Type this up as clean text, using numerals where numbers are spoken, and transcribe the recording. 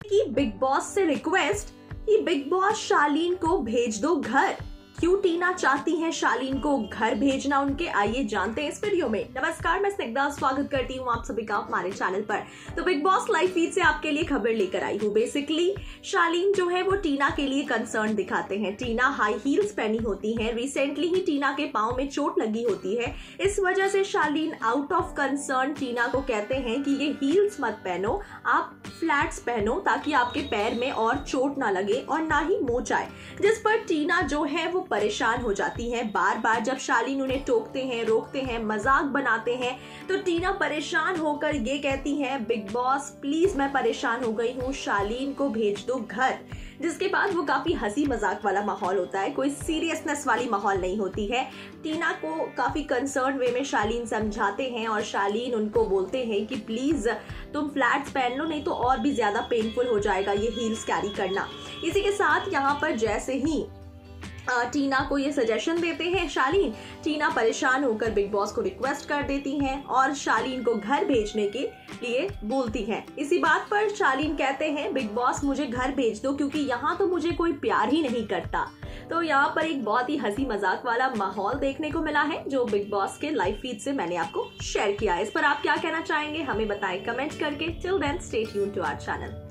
कि Bigg Boss से request कि बिग बॉस शालीन को भेज दो घर। क्यों टीना चाहती है शालीन को घर भेजना उनके, आइए जानते हैं इस वीडियो में। नमस्कार, मैं स्निग्धा स्वागत करती हूँ आप सभी का हमारे चैनल पर। तो बिग बॉस लाइव फीड से आपके लिए खबर लेकर आई हूँ। बेसिकली शालीन जो है वो टीना के लिए कंसर्न दिखाते हैं। टीना हाई हील्स पहनी होती है, रिसेंटली ही टीना के पाँव में चोट लगी होती है। इस वजह से Shalin out of concern Tina को कहते हैं कि ये हील्स मत पहनो, आप फ्लैट्स पहनो ताकि आपके पैर में और चोट ना लगे और ना ही मोच आए। जिस पर टीना जो है वो परेशान हो जाती है। बार बार जब शालीन उन्हें टोकते हैं, रोकते हैं, मजाक बनाते हैं तो टीना परेशान होकर ये कहती है, बिग बॉस प्लीज मैं परेशान हो गई हूँ, शालीन को भेज दो घर। जिसके बाद वो काफी हंसी मजाक वाला माहौल होता है, कोई सीरियसनेस वाली माहौल नहीं होती है। टीना को काफी कंसर्न वे में शालीन समझाते हैं और शालीन उनको बोलते हैं कि प्लीज तुम फ्लैट्स पहन लो, नहीं तो और भी ज्यादा पेनफुल हो जाएगा ये हील्स कैरी करना। इसी के साथ यहाँ पर जैसे ही टीना को ये सजेशन देते हैं शालीन, टीना परेशान होकर बिग बॉस को रिक्वेस्ट कर देती हैं और शालीन को घर भेजने के लिए बोलती हैं। इसी बात पर शालीन कहते हैं, बिग बॉस मुझे घर भेज दो क्योंकि यहाँ तो मुझे कोई प्यार ही नहीं करता। तो यहाँ पर एक बहुत ही हंसी मजाक वाला माहौल देखने को मिला है जो बिग बॉस के लाइव फीड से मैंने आपको शेयर किया है। इस पर आप क्या कहना चाहेंगे हमें बताएं कमेंट करके। Till then stay tuned to our channel.